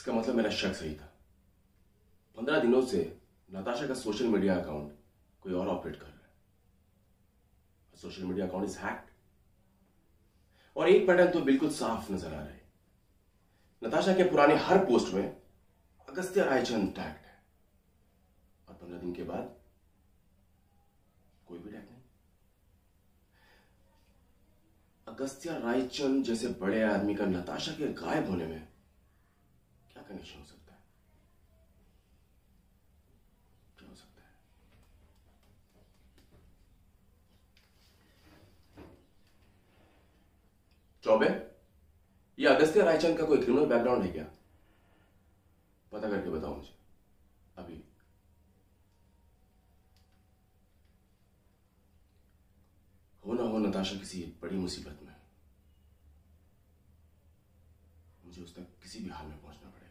इसका मतलब मेरा शक सही था। 15 दिनों से नताशा का सोशल मीडिया अकाउंट कोई और ऑपरेट कर रहा है। Social media account is hacked और एक पैटर्न तो बिल्कुल साफ नजर आ रहा है। नताशा के पुराने हर पोस्ट में अगस्त्य रायचंद टैग्ड है और 15 दिन के बाद कोई भी टैग नहीं। अगस्त्य रायचंद जैसे बड़े आदमी का नताशा के गायब होने में क्या कनेक्शन हो सकता है? क्या हो सकता है? चौबे, ये अगस्त्य रायचंद का कोई क्रिमिनल बैकग्राउंड है क्या? पता करके बताओ मुझे अभी। हो ना हो नताशा किसी बड़ी मुसीबत में, मुझे उस तक किसी भी हाल में पहुंचना पड़ेगा।